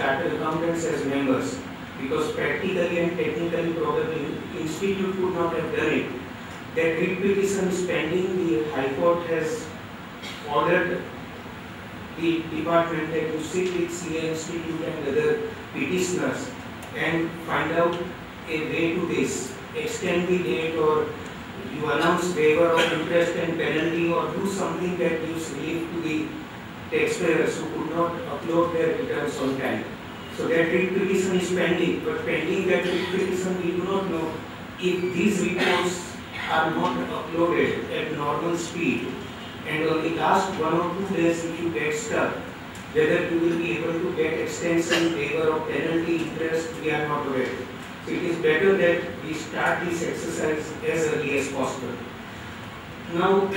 chartered accountants as members, because practically and technically probably institute could not have done it. That writ petition is pending. The High Court has ordered the department that you sit with CA Institute and other petitioners and find out a way to this. Extend the date, or you announce waiver of interest and penalty, or do something that gives relief to the taxpayers who could not upload their returns on time. So that writ petition is pending, but pending that writ petition, we do not know if these reports are not uploaded at normal speed, and on the last 1 or 2 days if you get stuck, whether you will be able to get extension, waiver of penalty, interest, we are not aware. So it is better that we start this exercise as early as possible. Now,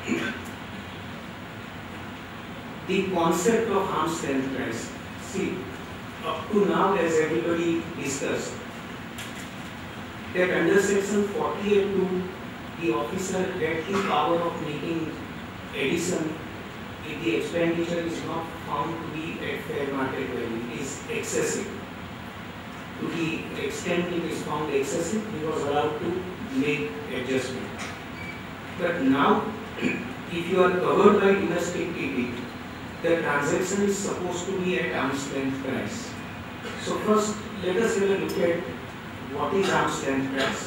the concept of arm's length price. See, up to now, as everybody discussed, that under section 48(2), the officer had the power of making addition if the expenditure is not found to be at fair market value. It is excessive. To the extent it is found excessive, he was allowed to make adjustment. But now, if you are covered by domestic TP, the transaction is supposed to be at arm's length price. So first, let us have a look at what is arm's length price.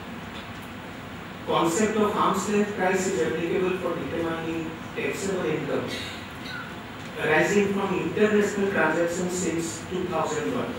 Concept of arm's length price is applicable for determining taxable income arising from international transactions since 2001.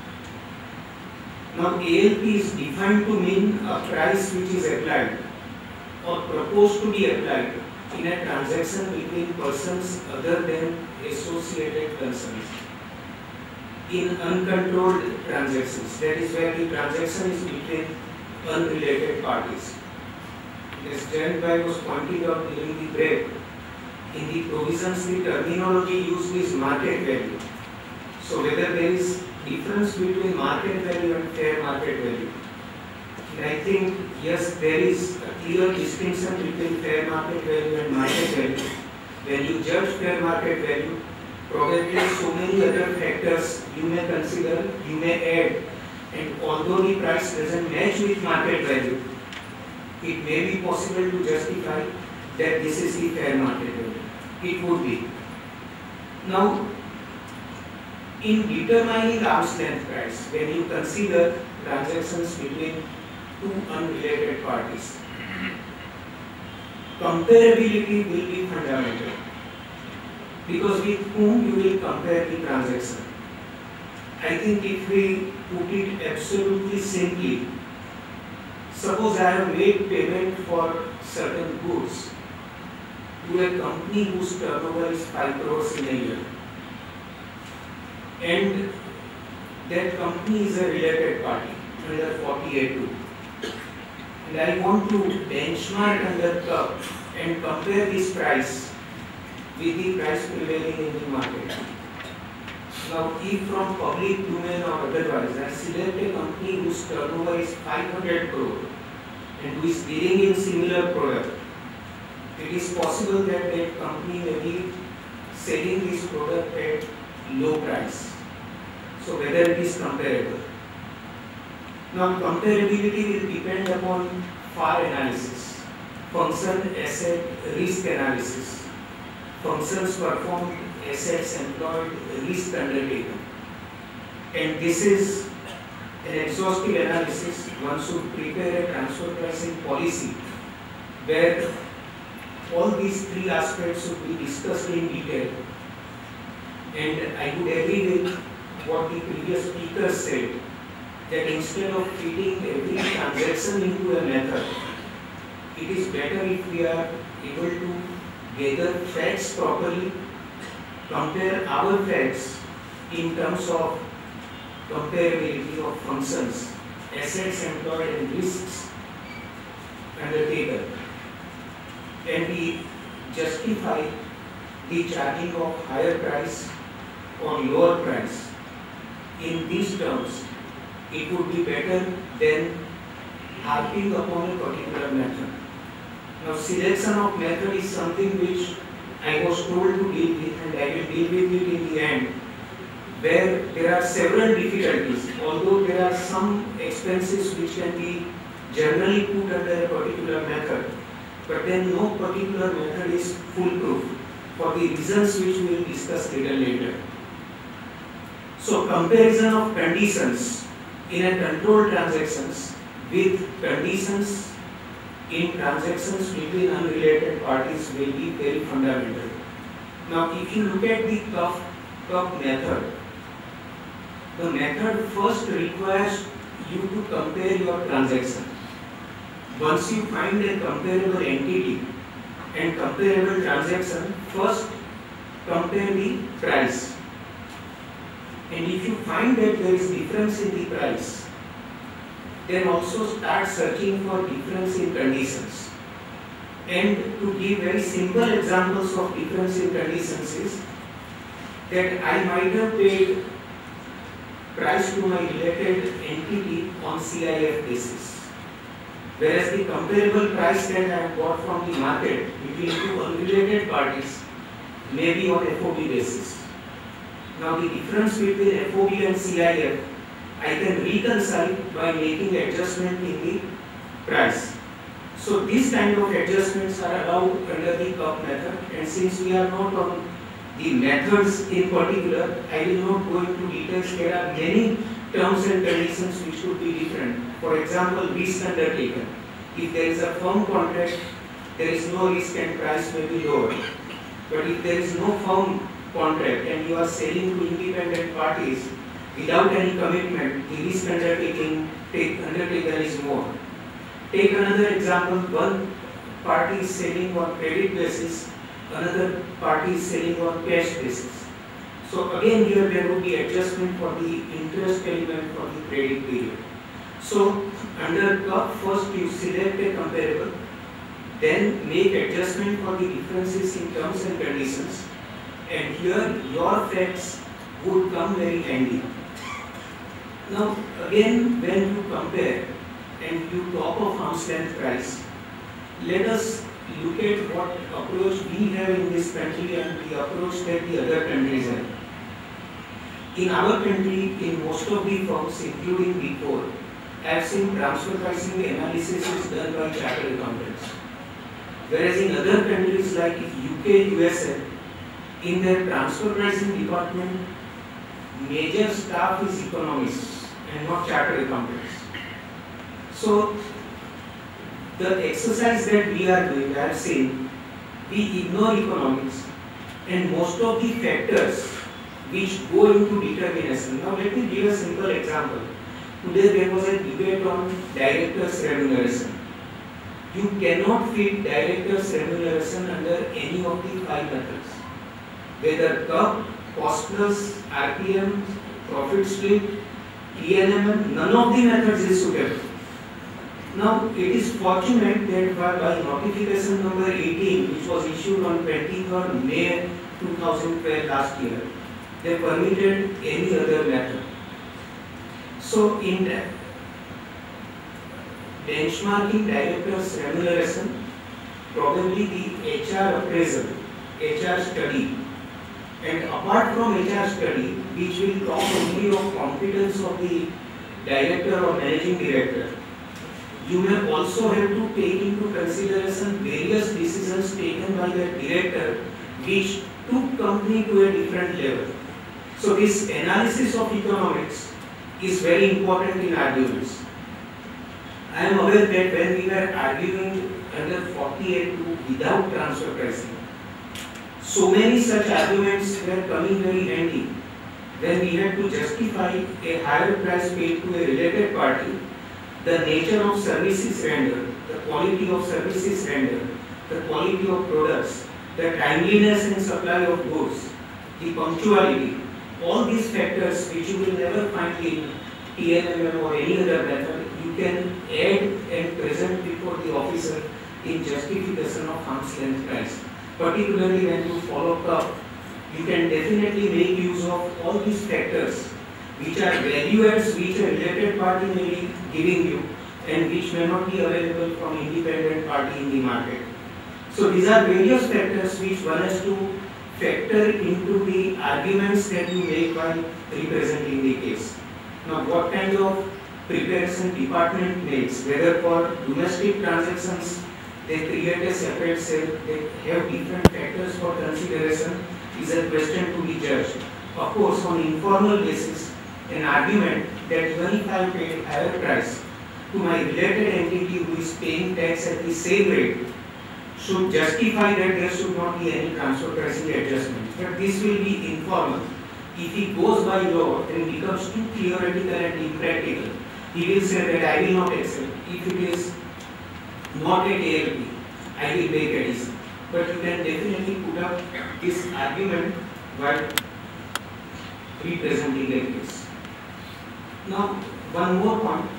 Now, ALP is defined to mean a price which is applied or proposed to be applied in a transaction between persons other than associated concerns. In uncontrolled transactions, that is where the transaction is between unrelated parties. As Jayant Bhai was pointing out during the break, in the provisions the terminology used is market value. So whether there is difference between market value and fair market value. And I think yes, there is a clear distinction between fair market value and market value. When you judge fair market value, probably so many other factors you may consider, you may add, and although the price doesn't match with market value, it may be possible to justify that this is the fair market value. It would be. Now, in determining arm's length price, when you consider transactions between two unrelated parties, comparability will be fundamental. Because with whom you will compare the transaction. I think if we put it absolutely simply, suppose I have made payment for certain goods to a company whose turnover is 5 crores in a year, and that company is a related party under 48(2), and I want to benchmark under CUP and compare this price with the price prevailing in the market. Now, if from public domain or otherwise, I select a company whose turnover is 500 crore and who is dealing in similar product, it is possible that that company may be selling this product at low price. So whether it is comparable. Now, comparability will depend upon FAR analysis, function, asset, risk analysis, functions performed, assets employed, risk undertaken. And this is an exhaustive analysis. One should prepare a transfer pricing policy where all these three aspects should be discussed in detail. And I would agree with what the previous speaker said, that instead of treating every transaction into a method, it is better if we are able to gather facts properly, compare our facts in terms of comparability of functions, assets employed and risks undertaken, and we justify the charging of higher price or lower price. In these terms, it would be better than harping upon a particular method. Now, selection of method is something which I was told to deal with, and I will deal with it in the end. where there are several difficulties, although there are some expenses which can be generally put under a particular method, but then no particular method is foolproof for the reasons which we will discuss later. So comparison of conditions in a controlled transactions with conditions in transactions between unrelated parties will be very fundamental. Now if you look at the cup method, the method first requires you to compare your transaction. Once you find a comparable entity and comparable transaction, first compare the price. And if you find that there is difference in the price, then also start searching for difference in conditions. And to give very simple examples of difference in conditions is that I might have paid price to my related entity on CIF basis, whereas the comparable price that I have got from the market between two unrelated parties may be on FOB basis. Now the difference between FOB and CIF I can reconcile by making adjustment in the price. So these kind of adjustments are allowed under the cup method, and since we are not on the methods in particular, I will not go into details. There are many terms and conditions which could be different. For example, risk undertaken. If there is a firm contract, there is no risk and price may be lower. But if there is no firm contract and you are selling to independent parties without any commitment, the risk undertaken is more. Take another example, one party is selling on credit basis, another party is selling on cash basis. So again here there would be adjustment for the interest element for the credit period. So under cup, first you select a comparable, then make adjustment for the differences in terms and conditions, and here your facts would come very handy. Now again, when you compare and you talk of arm's length price, let us look at what approach we have in this country and the approach that the other countries have. In our country, in most of the firms, including Big Four, I have seen transfer pricing analysis is done by chartered accountants. Whereas in other countries like UK, USA, in their transfer pricing department, major staff is economists and not chartered accountants. So the exercise that we are doing, I have seen, we ignore economics and most of the factors which go into determination. Now let me give a simple example. Today there was a debate on directors' remuneration. You cannot fit directors' remuneration under any of the 5 methods. Whether cup, cost plus, RPM, profit split, TNMM, none of the methods is suitable. Now it is fortunate that by notification number 18, which was issued on 23rd May 2012 last year, they permitted any other method. So in benchmarking directors' remuneration, probably the HR appraisal, HR study, and apart from HR study, which will talk only of competence of the director or managing director, you may also have to take into consideration various decisions taken by the director which took company to a different level. So this analysis of economics is very important in arguments. I am aware that when we were arguing under 48(2) without transfer pricing, so many such arguments were coming very handy when we had to justify a higher price paid to a related party, the nature of services rendered, the quality of services rendered, the quality of products, the timeliness and supply of goods, the punctuality, all these factors which you will never find in TNMM or any other method, you can add and present before the officer in justification of arm's length price. Particularly when you follow up, you can definitely make use of all these factors which are value adds which a related party may be giving you and which may not be available from independent party in the market. So these are various factors which one has to factor into the arguments that you make while representing the case. Now, what kind of preparation department makes, whether for domestic transactions, they create a separate cell, they have different factors for consideration, is a question to be judged. Of course, on informal basis, an argument that even if I pay higher price to my related entity who is paying tax at the same rate, should justify that there should not be any transfer pricing adjustment. But this will be informal. If he goes by law, then it becomes too theoretical and impractical. He will say that I will not accept. If it is not a ALP, I will make addition. But you can definitely put up this argument while representing a case. Now, one more point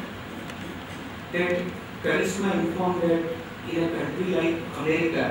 that Karisma informed that in a country like America,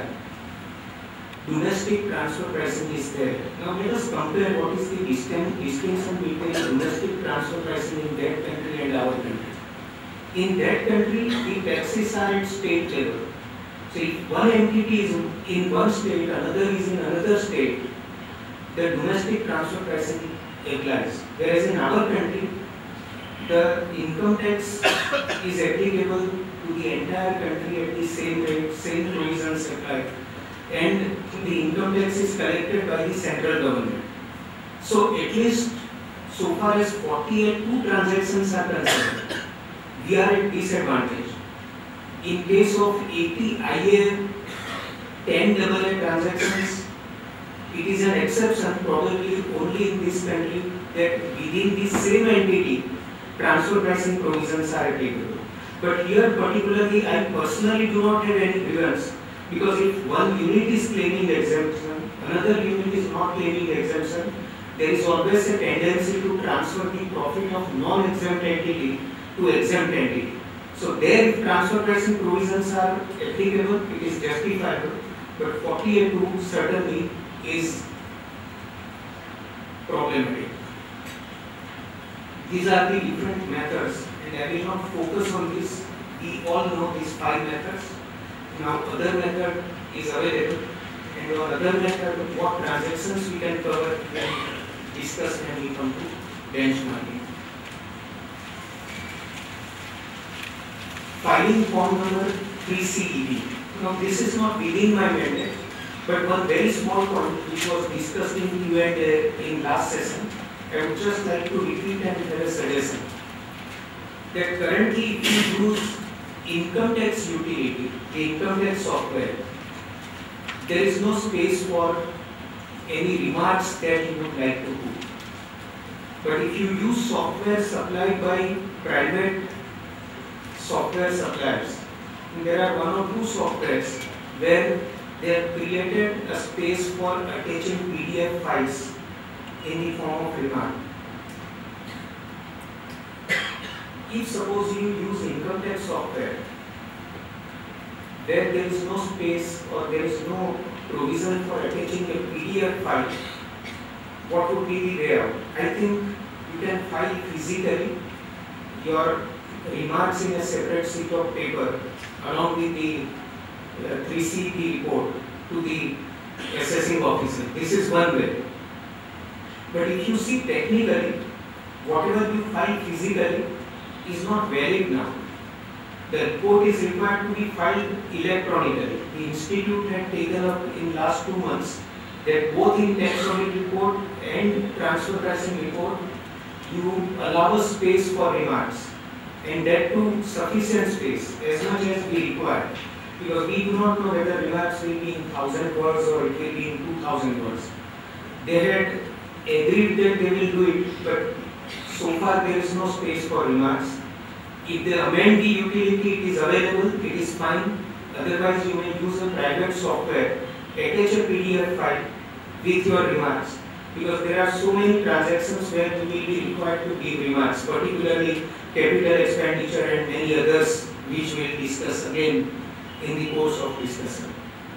domestic transfer pricing is there. Now let us compare what is the distinction between domestic transfer pricing in that country and our country. In that country, the taxes are at state level. So if one entity is in one state, another is in another state, the domestic transfer pricing applies. Whereas in our country, the income tax is applicable to the entire country at the same rate, same provisions apply, and the income tax is collected by the central government. So at least so far as 48(2) transactions are concerned, we are at disadvantage. In case of 80 IA 10AA transactions, it is an exception, probably only in this country, that within the same entity, transfer pricing provisions are applicable. But here particularly, I personally do not have any grievance, because if one unit is claiming exemption, another unit is not claiming exemption, there is always a tendency to transfer the profit of non-exempt entity to exempt entity. So there, if transfer pricing provisions are applicable, it is justifiable, but 48(2) certainly is problematic. These are the different methods, and I will not focus on this. We all know these 5 methods. Now other method is available, and on other method, what transactions we can cover, we can discuss when we come to benchmarking. Filing form number 3CEB. Now this is not within my mandate, but one very small point which was discussed in Q&A in last session, I would just like to repeat and have a suggestion. That currently if you use income tax utility, the income tax software, there is no space for any remarks that you would like to put. But if you use software supplied by private software suppliers, there are 1 or 2 softwares where they have created a space for attaching PDF files in the form of remark. If suppose you use income tax software where there is no space or there is no provision for attaching a PDF file, what would be the way out? I think you can file physically your remarks in a separate sheet of paper along with the 3CEB report to the assessing officer. This is one way. But if you see technically, whatever you file physically is not valid now. The report is required to be filed electronically. The institute had taken up in last 2 months that both in tax audit report and transfer pricing report, you allow a space for remarks, and that too sufficient space, as much as we require, because we do not know whether remarks will be in 1000 words or it will be in 2000 words. They had agreed that they will do it, but so far there is no space for remarks. If they amend the utility, it is available, it is fine. Otherwise, you may use a private software, attach a PDF file with your remarks, because there are so many transactions where you will be required to give remarks, particularly capital expenditure and many others which we will discuss again in the course of discussion.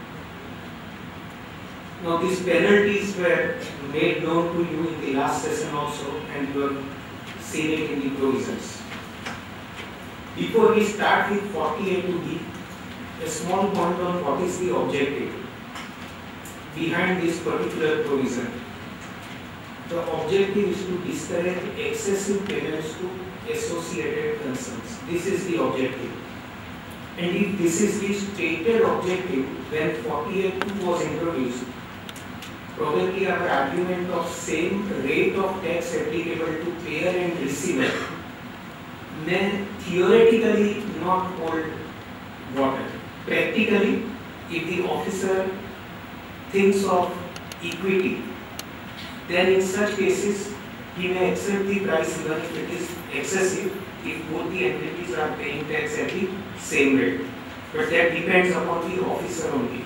Now these penalties were made known to you in the last session also, and you have seen it in the provisions. Before we start with 48(2)B, a small point on what is the objective. behind this particular provision. The objective is to discourage excessive payments to associated concerns. This is the objective. And if this is the stated objective when 48(2) was introduced, probably our argument of same rate of tax applicable to payer and receiver may theoretically not hold water. Practically, if the officer thinks of equity, then in such cases he may accept the price even if it is excessive if both the entities are paying tax at the same rate. But that depends upon the officer only.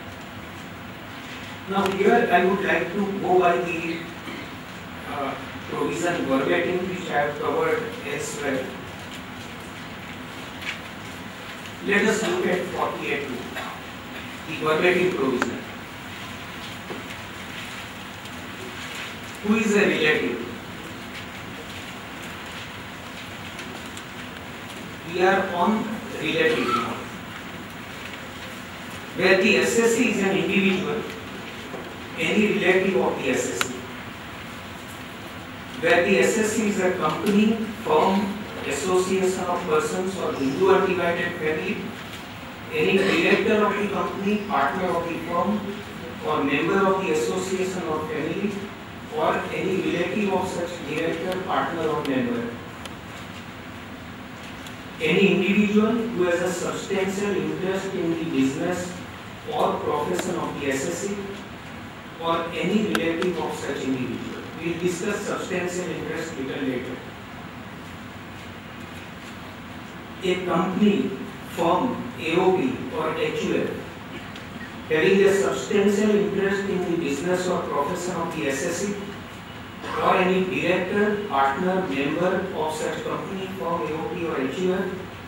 Now here I would like to go by the provision verbatim which I have covered elsewhere. Let us look at 48(2), the verbatim provision. Who is a relative? We are on relative now, where the assessee is an individual, any relative of the assessee. Where the assessee is a company, firm, association of persons or Hindu undivided family, any director of the company, partner of the firm, or member of the association or family, or any relative of such director, partner or member. Any individual who has a substantial interest in the business or profession of the assessee, or any relative of such individual. We will discuss substantial interest little later. A company, firm, AOP or HUF having a substantial interest in the business or profession of the assessee, or any director, partner, member of such company, firm, AOP or HUF,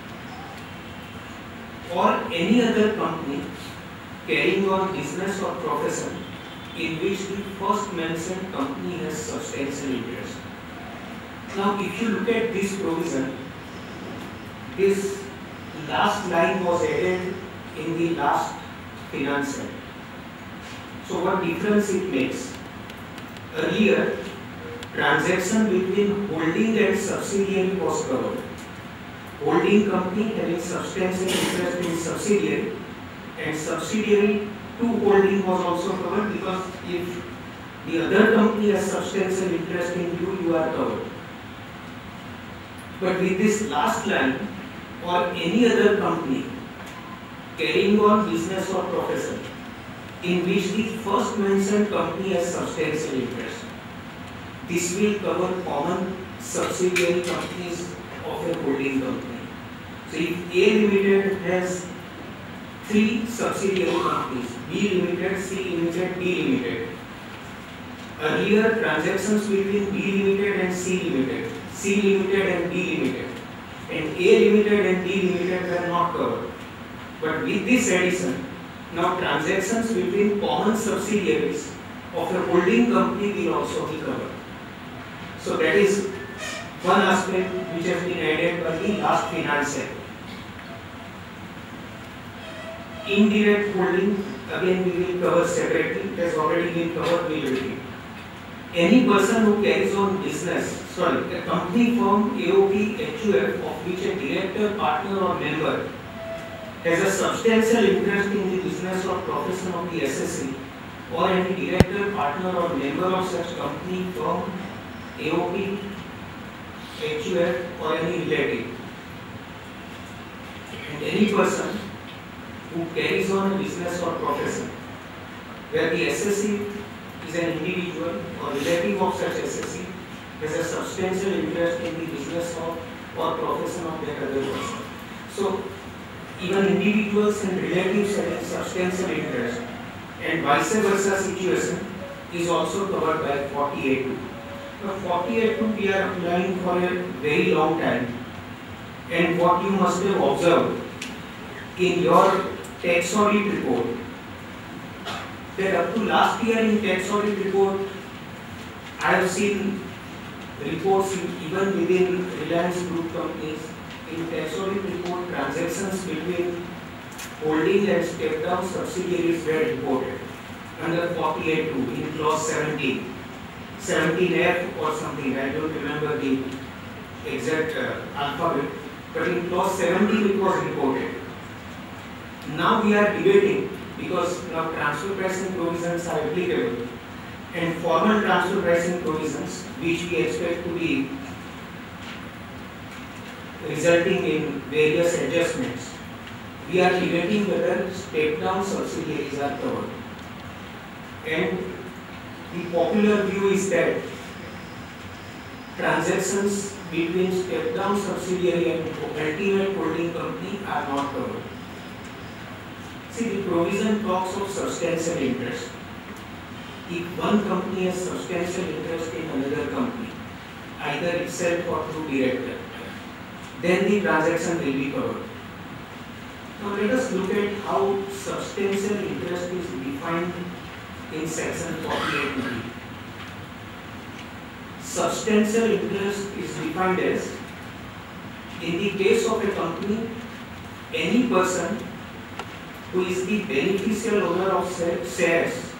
or any other company carrying on business or profession in which the first mentioned company has substantial interest. Now, if you look at this provision, this last line was added in the last Finance Act. So, what difference it makes? Earlier, transaction between holding and subsidiary was covered. Holding company having substantial interest in subsidiary, and subsidiary to holding was also covered, because if the other company has substantial interest in you, you are covered. But with this last line, or any other company carrying on business or profession in which the first mentioned company has substantial interest, this will cover common subsidiary companies of a holding company. So if A Limited has 3 subsidiary companies, B Limited, C Limited, D Limited. Earlier transactions between B Limited and C Limited, C Limited and D Limited, and A Limited and D Limited were not covered. But with this addition, now transactions between common subsidiaries of a holding company will also be covered. So that is one aspect which has been added by the last Finance Act. Indirect holding, again we will cover separately, it has already been covered, we will repeat. Any person who carries on business, a company, firm, AOP, HUF of which a director, partner or member has a substantial interest in the business or profession of the assessee, or any director, partner or member of such company, firm, AOP, HUF or any relative. And any person who carries on a business or profession where the assessee is an individual or relative of such assessee has a substantial interest in the business of or profession of that other person. So even individuals and relatives having substantial interest and vice versa situation is also covered by 48(2). Now 48(2) we are applying for a very long time, and what you must have observed in your tax audit report, that up to last year in tax audit report, I have seen reports even within Reliance Group companies, in tax audit report transactions between holding and step down subsidiaries were reported. under 48(2) in clause 17, 17F or something, I don't remember the exact alphabet, but in clause 17 it was reported. Now we are debating, because now transfer pricing provisions are applicable, and formal transfer pricing provisions, which we expect to be resulting in various adjustments, we are debating whether step-down subsidiaries are covered. And the popular view is that transactions between step-down subsidiary and ultimate holding company are not covered. See, the provision talks of substantial interest. If one company has substantial interest in another company, either itself or through director, then the transaction will be covered. Now let us look at how substantial interest is defined in section 48(b). Substantial interest is defined as, in the case of a company, any person who is the beneficial owner of shares